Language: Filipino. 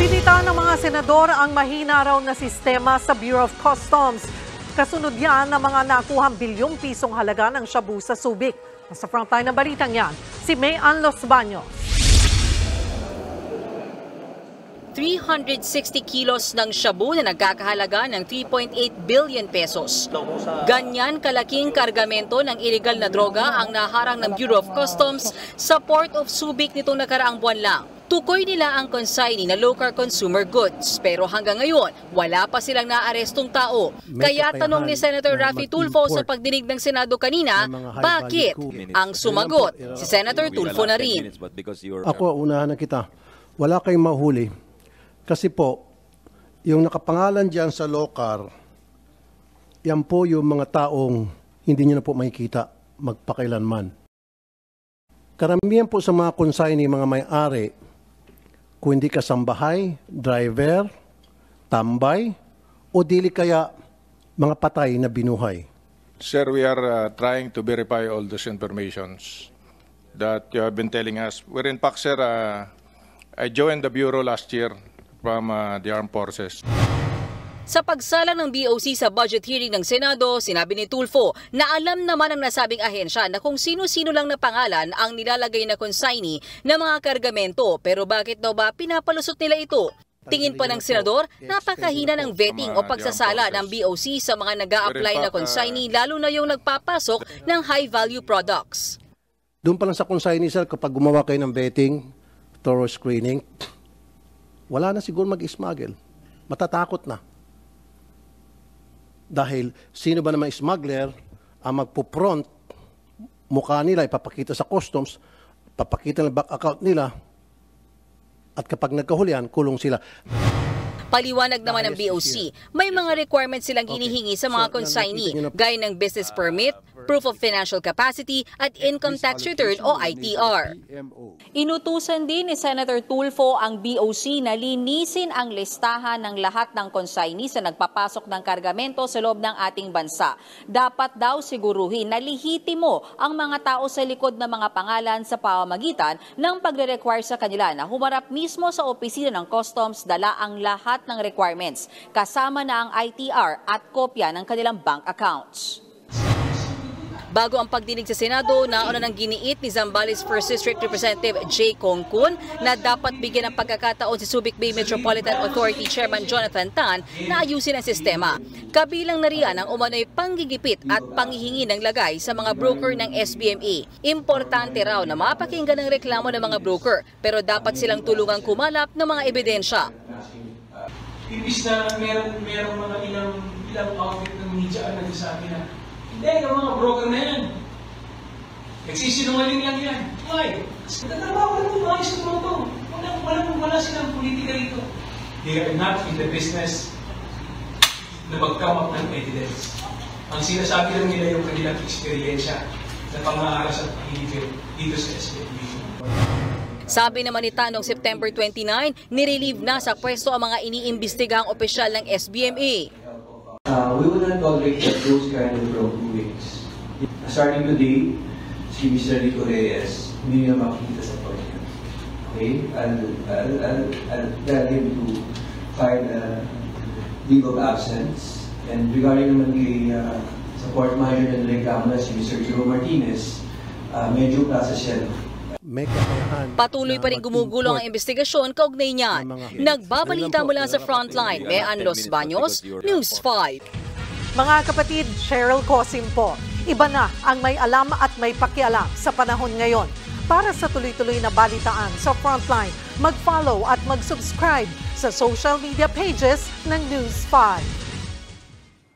Binita ng mga senador ang mahina raw na sistema sa Bureau of Customs. Kasunod yan ng mga nakuhang bilyong pisong halaga ng shabu sa Subic. Nasa frontline ng balitang yan, si May Ann Los Baños. 360 kilos ng shabu na nagkakahalaga ng 3.8 billion pesos. Ganyan kalaking kargamento ng iligal na droga ang naharang ng Bureau of Customs sa Port of Subic nitong nakaraang buwan lang. Tukoy nila ang consignee na local consumer goods pero hanggang ngayon wala pa silang naarestong tao. Kaya tanong ni Senator Raffy Tulfo sa pagdinig ng Senado kanina, bakit? Ang sumagot, si Senator Tulfo na rin. Ako, unahan na kita. Wala kayong mahuli. Kasi po, yung nakapangalan dyan sa local, yan po yung mga taong hindi nyo na po makikita magpakailanman. Karamihan po sa mga consignee, mga may-ari, kung hindi kasambahay, driver, tambay, o dili kaya mga patay na binuhay. Sir, we are trying to verify all those informations that you have been telling us. We're in fact, sir, I joined the Bureau last year from the Armed Forces. Sa pagsala ng BOC sa budget hearing ng Senado, sinabi ni Tulfo na alam naman ng nasabing ahensya na kung sino-sino lang na pangalan ang nilalagay na consignee ng mga kargamento. Pero bakit daw ba pinapalusot nila ito? Tingin pa ng Senador, napakahina ng vetting o pagsasala ng BOC sa mga nag-a-apply na consignee lalo na yung nagpapasok ng high-value products. Doon pa lang sa consignee, sir, kapag gumawa kayo ng vetting, thorough screening, wala na siguro mag-smuggle. Matatakot na. Dahil sino ba naman smuggler ang magpo-front, mukha nila, ipapakita sa customs, papakita ng bank account nila, at kapag nagkahulihan, kulong sila. Paliwanag naman ng BOC, may mga requirements silang hinihingi sa mga consignee, gaya ng business permit, proof of financial capacity, at income tax return o ITR. Inutusan din ni Senator Tulfo ang BOC na linisin ang listahan ng lahat ng consignee sa nagpapasok ng kargamento sa loob ng ating bansa. Dapat daw siguruhin na lihitimo ang mga tao sa likod ng mga pangalan sa pamamagitan ng pagre-require sa kanila na humarap mismo sa opisina ng Customs, dala ang lahat ng requirements, kasama na ang ITR at kopya ng kanilang bank accounts. Bago ang pagdinig sa Senado, nauna ng giniit ni Zambales 1st District Representative Jay Congcun na dapat bigyan ng pagkakataon si Subic Bay Metropolitan Authority Chairman Jonathan Tan na ayusin ang sistema. Kabilang na riyan ang umano'y panggigipit at panghihingi ng lagay sa mga broker ng SBMA. Importante raw na mapakinggan ang reklamo ng mga broker pero dapat silang tulungang kumalap ng mga ebidensya. Ibig na meron mga ilang outfit ng media ang nagsasabi na hindi, yung mga broker na yan. Nagsisinungaling lang yan. Why? Nagtatrabaho lang ito, ayos naman ito. Wala silang politika rito. They are not in the business na mag-come up ng evidence. Ang sinasabi lang nila yung kanilang eksperyensya na pang-aaral sa pakiligid dito sa SBMA. Sabi naman ni Tan noong September 29, nirelieve na sa pwesto ang mga iniimbestigahang opisyal ng SBMA. We will not tolerate those kind of broken wings. Starting today, si Mr. Rico Reyes, hindi na makikita sa pwesto. Okay? I'll tell him to file a leave of absence. And regarding naman kay support manager ng reklamo na si Mr. Joe Martinez, medyo process yan. Patuloy pa rin gumugulo ang investigasyon kaugnay niyan. Nagbabalita mula sa Frontline, May Ann Los Baños, News 5. Mga kapatid, Cheryl Cosim po. Iba na ang may alam at may pakialam sa panahon ngayon. Para sa tuloy-tuloy na balitaan sa Frontline, mag-follow at mag-subscribe sa social media pages ng News 5.